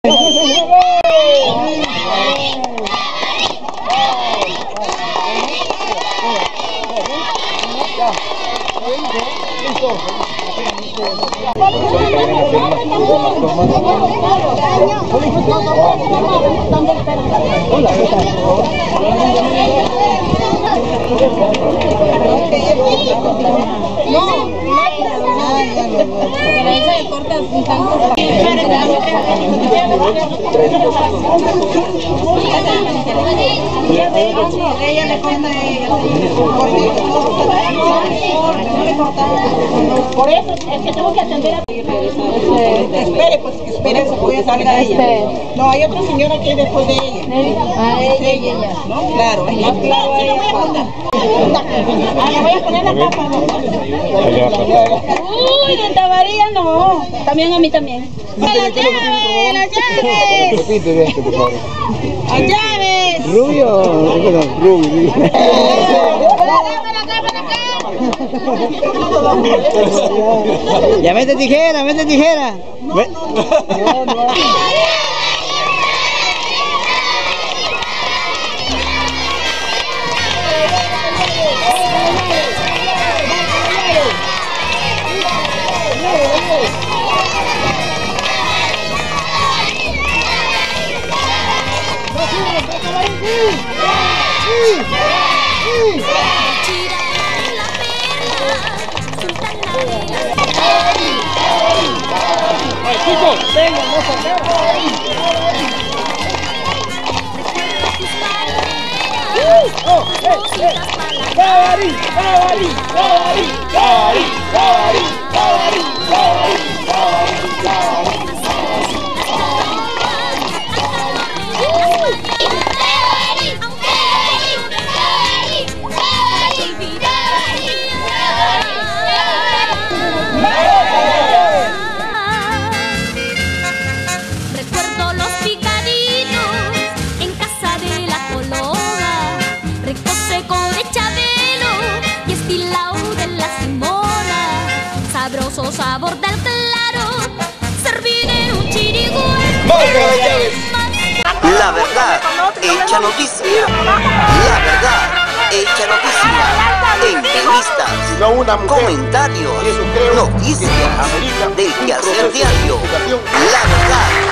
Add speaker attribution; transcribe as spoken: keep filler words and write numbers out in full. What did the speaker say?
Speaker 1: Ella le corta a ella. Por eso es que tengo que atender a... Espere, pues que espere, se puede salir a ella. No, hay otra señora que es después de ella.
Speaker 2: Ah, ella, ella.
Speaker 1: ¿No? Claro, es más claro. Sí, le voy a contar. Ah, le voy a poner la capa.
Speaker 2: Uy, de Tabarilla no. También a mí también. ¡A las llaves! ¡Las llaves!
Speaker 3: Repite esto, por favor.
Speaker 2: ¡Las llaves!
Speaker 3: Rubio, rubio. Ya mete tijera, mete tijera. No, no, no. Chicos, vengan, no Cabalí, cabalí, cabalí, cabalí, cabalí, cabalí, cabalí, cabalí.
Speaker 4: Recuerdo los picaditos en casa de la Cologa, rico seco de Chabelo y estilao de la Simona, sabroso sabor del claro, servir en un chirigüe.
Speaker 5: La verdad, hecha noticia. La verdad, hecha noticia. Entrevistas, comentarios, noticias del quehacer diario. La verdad.